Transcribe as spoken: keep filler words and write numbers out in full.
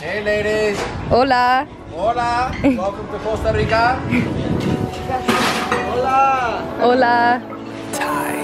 Hey ladies. Hola. Hola. Welcome to Costa Rica. Hola. Hola. Thai.